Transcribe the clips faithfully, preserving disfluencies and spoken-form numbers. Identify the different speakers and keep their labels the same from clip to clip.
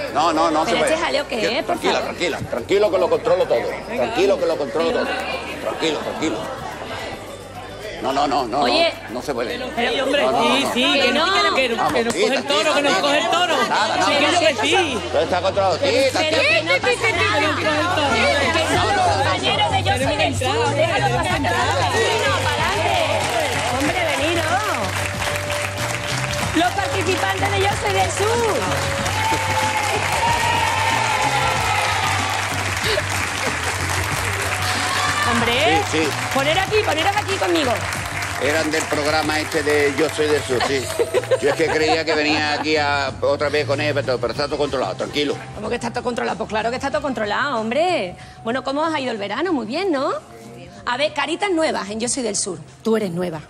Speaker 1: No, no, no se
Speaker 2: ¿Pero
Speaker 1: puede.
Speaker 2: este jaleo qué es, por
Speaker 1: Tranquila,
Speaker 2: favor?
Speaker 1: tranquila, tranquilo que lo controlo todo. Tranquilo que lo controlo todo. Tranquilo, tranquilo. No, no, no, no,
Speaker 2: Oye.
Speaker 1: no, no se puede.
Speaker 3: Sí, hombre,
Speaker 1: No, no,
Speaker 3: sí,
Speaker 1: no.
Speaker 3: sí,
Speaker 2: Que
Speaker 3: que
Speaker 2: no.
Speaker 3: no, que,
Speaker 1: Vamos,
Speaker 3: que nos
Speaker 1: tita,
Speaker 3: coge el toro,
Speaker 1: tita,
Speaker 3: que nos
Speaker 1: tita.
Speaker 3: coge el toro.
Speaker 1: Nada, nada.
Speaker 3: Sí, que yo que sí.
Speaker 1: Todo está controlado. Tita,
Speaker 2: Pero
Speaker 1: tita.
Speaker 2: que no pasa nada. Que somos compañeros de Yo Soy del Sur. Déjalo pasar nada. Vecino, para adelante. Hombre, venido. Los participantes de Yo Soy del Sur. Hombre,
Speaker 1: Sí, sí.
Speaker 2: poner aquí, poneros aquí conmigo.
Speaker 1: Eran del programa este de Yo Soy del Sur, sí. Yo es que creía que venía aquí a, otra vez con él, pero, pero está todo controlado, tranquilo.
Speaker 2: ¿Cómo que está todo controlado? Pues claro que está todo controlado, hombre. Bueno, ¿cómo os ha ido el verano? Muy bien, ¿no? A ver, caritas nuevas en Yo Soy del Sur. Tú eres nueva.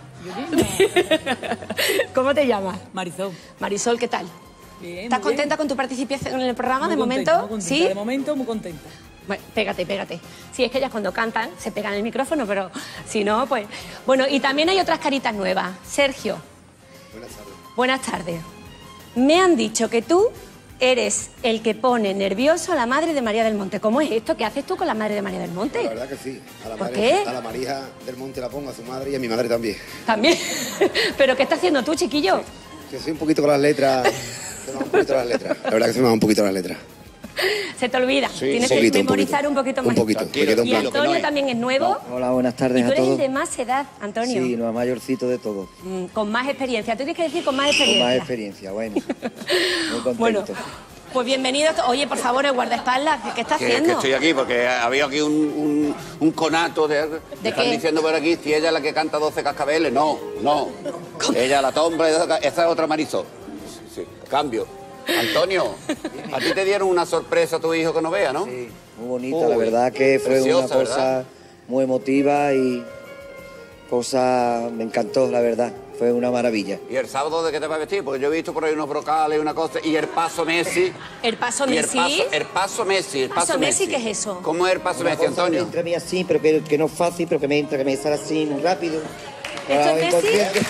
Speaker 2: ¿Cómo te llamas?
Speaker 3: Marisol.
Speaker 2: Marisol, ¿qué tal?
Speaker 3: Bien,
Speaker 2: ¿Estás
Speaker 3: muy bien.
Speaker 2: contenta con tu participación en el programa
Speaker 3: Muy
Speaker 2: de
Speaker 3: contenta,
Speaker 2: momento?
Speaker 3: muy contenta.
Speaker 2: ¿Sí?
Speaker 3: De momento, muy contenta.
Speaker 2: Bueno, pégate, pégate. Sí, es que ellas cuando cantan se pegan el micrófono, pero si no, pues... Bueno, y también hay otras caritas nuevas. Sergio. Buenas tardes. Buenas tardes. Me han dicho que tú eres el que pone nervioso a la madre de María del Monte. ¿Cómo es esto? ¿Qué haces tú con la madre de María del Monte?
Speaker 4: La verdad que sí. A la
Speaker 2: ¿Por
Speaker 4: madre,
Speaker 2: qué?
Speaker 4: A la María del Monte la pongo, a su madre y a mi madre también.
Speaker 2: También. ¿Pero qué estás haciendo tú, chiquillo?
Speaker 4: Que soy un poquito con las letras. Se me van un poquito las letras. La verdad que se me van un poquito las letras.
Speaker 2: Se te olvida.
Speaker 1: Sí,
Speaker 2: Tienes
Speaker 4: un poquito,
Speaker 2: que
Speaker 4: un
Speaker 2: memorizar
Speaker 4: poquito.
Speaker 2: un poquito
Speaker 4: Un
Speaker 2: más.
Speaker 4: poquito,
Speaker 1: Tranquilo,
Speaker 4: me queda un
Speaker 2: Y
Speaker 1: tranquilo.
Speaker 4: poco.
Speaker 2: Antonio
Speaker 1: no hay.
Speaker 2: también es nuevo.
Speaker 5: Hola, buenas
Speaker 2: Y
Speaker 5: tardes
Speaker 2: tú
Speaker 5: a
Speaker 2: eres el
Speaker 5: todos.
Speaker 2: de más edad, Antonio.
Speaker 5: Sí, lo más mayorcito de todos.
Speaker 2: Mm, con más experiencia. Tú tienes que decir con más
Speaker 5: Con
Speaker 2: experiencia.
Speaker 5: más experiencia, bueno. Muy contento.
Speaker 2: Bueno, pues bienvenido. Oye, por favor, el guardaespaldas, ¿qué, qué está
Speaker 1: Que, que
Speaker 2: haciendo?
Speaker 1: estoy aquí porque había aquí un, un, un conato de...
Speaker 2: ¿De
Speaker 1: están
Speaker 2: qué?
Speaker 1: diciendo por aquí si ella es la que canta doce cascabeles. No, no. Ella la tombra, esa esa es otra Marisol. Sí, cambio. Antonio, a ti te dieron una sorpresa a tu hijo que no vea, ¿no?
Speaker 5: Sí, muy bonita,
Speaker 1: Uy,
Speaker 5: la verdad que fue
Speaker 1: preciosa,
Speaker 5: una cosa
Speaker 1: ¿verdad?
Speaker 5: muy emotiva y cosa, me encantó, la verdad, fue una maravilla.
Speaker 1: ¿Y el sábado de qué te vas a vestir? Porque yo he visto por ahí unos brocales y una cosa. Y el paso Messi.
Speaker 2: ¿El paso
Speaker 1: Y el
Speaker 2: Messi?
Speaker 1: paso, el paso Messi. El paso,
Speaker 2: ¿Paso Messi qué es eso?
Speaker 1: ¿Cómo es el paso
Speaker 5: Una
Speaker 1: Messi,
Speaker 5: cosa que me
Speaker 1: Antonio?
Speaker 5: entra a mí así, pero que, que no es fácil, pero que me entra, que me sale así muy rápido.
Speaker 2: ¿Esto
Speaker 5: Ahora
Speaker 2: es
Speaker 5: voy
Speaker 2: Messi?
Speaker 5: consciente.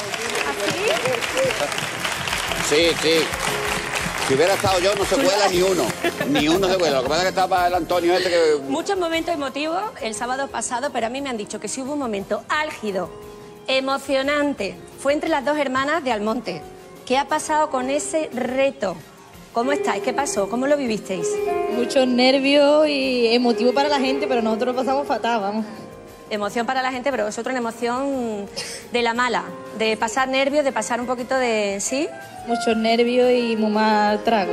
Speaker 2: ¿Así?
Speaker 1: Sí, sí. Si hubiera estado yo, no se cuela ni uno. Ni uno se cuela. Lo que pasa es que estaba el Antonio este que...
Speaker 2: Muchos momentos emotivos el sábado pasado, pero a mí me han dicho que sí hubo un momento álgido, emocionante. Fue entre las dos hermanas de Almonte. ¿Qué ha pasado con ese reto? ¿Cómo estáis? ¿Qué pasó? ¿Cómo lo vivisteis?
Speaker 6: Muchos nervios y emotivo para la gente, pero nosotros lo pasamos fatal, vamos.
Speaker 2: Emoción para la gente, pero vosotros una emoción de la mala, de pasar nervios, de pasar un poquito de... ¿Sí?
Speaker 6: Muchos nervios y muy mal trago.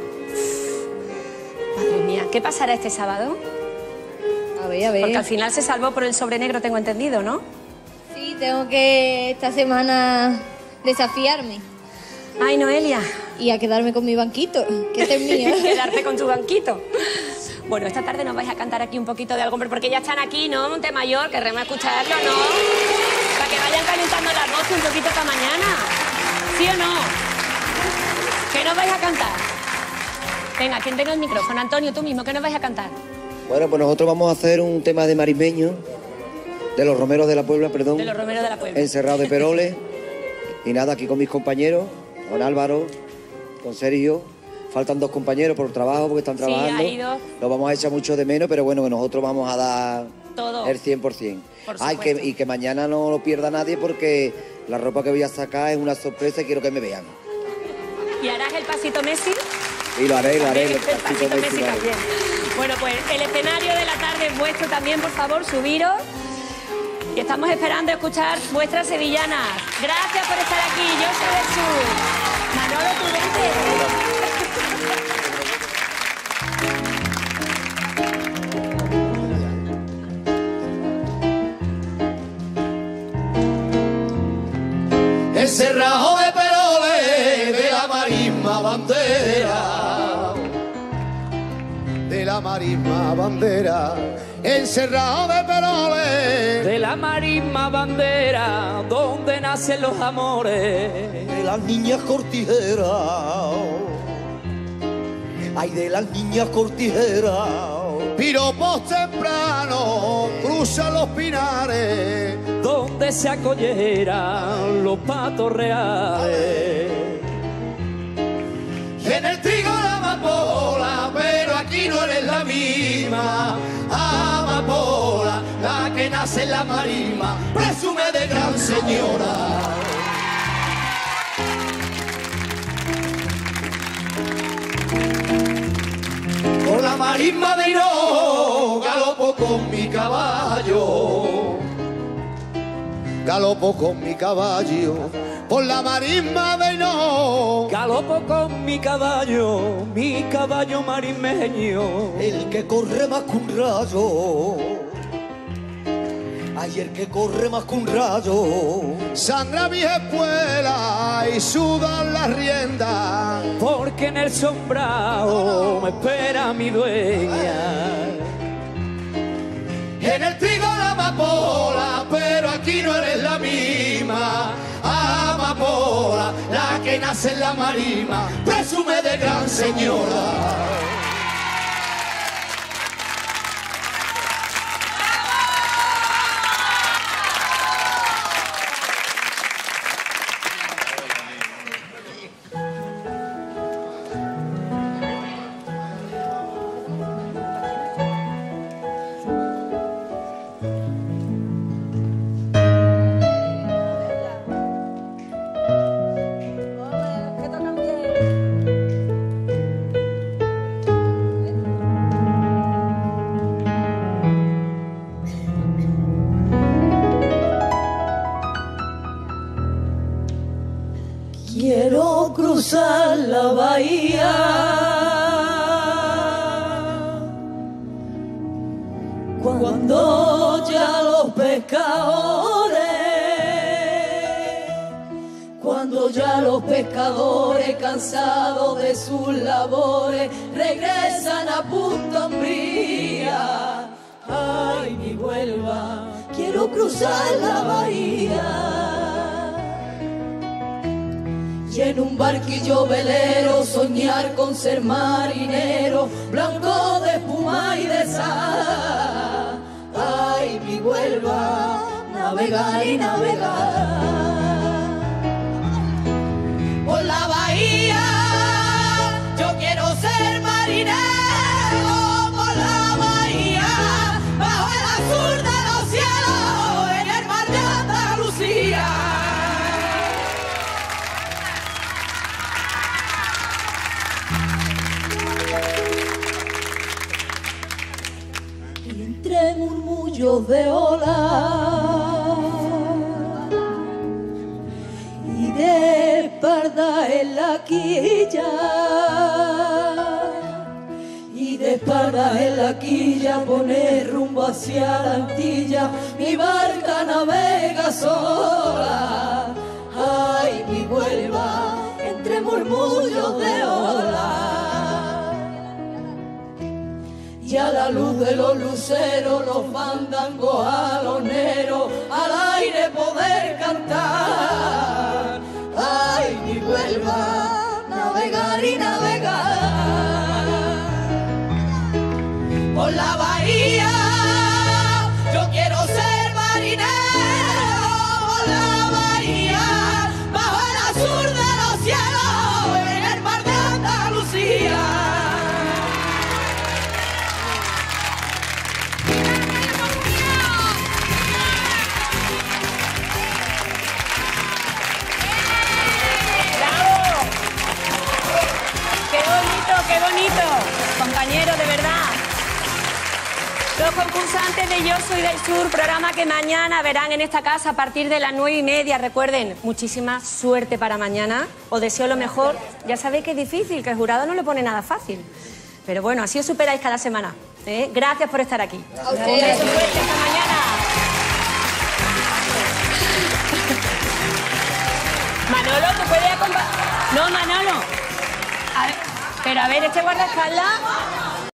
Speaker 2: Madre mía, ¿qué pasará este sábado?
Speaker 6: A ver, a ver.
Speaker 2: Porque al final se salvó por el sobre negro, tengo entendido, ¿no?
Speaker 6: Sí, tengo que esta semana desafiarme
Speaker 2: Ay, Noelia,
Speaker 6: y a quedarme con mi banquito, que este es mío.
Speaker 2: quedarte con tu banquito. Bueno, esta tarde nos vais a cantar aquí un poquito de algo, hombre, porque ya están aquí, ¿no? Montemayor, querremos escucharlo, ¿no? Para que vayan calentando las voces un poquito esta mañana. ¿Sí o no? ¿Qué nos vais a cantar? Venga, quien tenga el micrófono. Antonio, tú mismo, ¿qué nos vais a cantar?
Speaker 5: Bueno, pues nosotros vamos a hacer un tema de marismeño, de los romeros de la Puebla, perdón.
Speaker 2: De los Romeros de la Puebla.
Speaker 5: Encerrado de Peroles. Y nada, aquí con mis compañeros, con Álvaro, con Sergio. Faltan dos compañeros por trabajo, porque están
Speaker 2: Sí,
Speaker 5: trabajando.
Speaker 2: ha ido.
Speaker 5: Los vamos a echar mucho de menos, pero bueno, que nosotros vamos a dar
Speaker 2: Todo.
Speaker 5: el cien por ciento.
Speaker 2: Por
Speaker 5: Ay, que,
Speaker 2: supuesto.
Speaker 5: y que mañana no lo pierda nadie porque la ropa que voy a sacar es una sorpresa y quiero que me vean.
Speaker 2: ¿Y harás el pasito Messi?
Speaker 5: Y lo haré, lo haré.
Speaker 2: También,
Speaker 5: el
Speaker 2: el
Speaker 5: pasito
Speaker 2: pasito
Speaker 5: Messi
Speaker 2: Messi
Speaker 5: lo haré.
Speaker 2: también. Bueno, pues el escenario de la tarde es vuestro también, por favor, subiros. Y estamos esperando escuchar vuestras sevillanas. Gracias por estar aquí. Yo soy del Sur. Manolo, tú vente.
Speaker 7: Encerrado de Peroles de la marisma bandera, de la marisma bandera, encerrado de Peroles
Speaker 3: De la marisma bandera, donde nacen los amores.
Speaker 7: de las niñas cortijeras, ay de las niñas cortijeras, piropos temprano cruzan los pinares,
Speaker 3: Donde se acolleran los patos reales.
Speaker 7: en el trigo la amapola nace en la marisma, presume de gran señora. Por la marisma de Hinojo galopo con mi caballo, galopo con mi caballo. Por la marisma de Hinojo
Speaker 3: Galopo con mi caballo, mi caballo marismeño.
Speaker 7: el que corre más que un rayo, ay, el que corre más que un rayo. Sangra mi espuela y sudan las riendas,
Speaker 3: Porque en el sombrado me espera mi dueña.
Speaker 7: en el trigo la amapola, pero aquí no eres la misma. Amapola, la que nace en la marisma, presume de gran señora.
Speaker 6: Quiero cruzar la bahía, cuando ya los pescadores, cuando ya los pescadores cansados de sus labores regresan a Punta Umbría. Ay, mi Huelva, quiero cruzar la bahía. Y en un barquillo velero soñar con ser marinero, blanco de espuma y de sal. Ay, mi Huelva, navegar y navegar. Por la bahía yo quiero ser marinero, por la bahía, bajo el azul de los cielos, en el mar de Andalucía. Entre murmullos de olas y de espalda en la quilla, y de espalda en la quilla poner rumbo hacia la Antilla, mi barca navega sola. Ay, mi Huelva, entre murmullos de olas. Y a la luz de los luceros, los fandangos aloneros, al aire poder cantar. Ay, mi Huelva, navegar y navegar. Por la bahía yo quiero ser marinero, por la bahía, bajo el azul de los cielos, en el mar de Andalucía.
Speaker 2: ¡Qué bonito! Compañeros, de verdad. Los concursantes de Yo Soy del Sur, programa que mañana verán en esta casa a partir de las nueve y media. Recuerden, muchísima suerte para mañana. Os deseo lo mejor. Ya sabéis que es difícil, que el jurado no le pone nada fácil. Pero bueno, así os superáis cada semana. ¿eh? Gracias por estar aquí.
Speaker 6: A ustedes.
Speaker 2: Hasta mañana. Manolo, ¿tú puedes acompañar? No, Manolo. A ver, pero a ver, este guardaespaldas...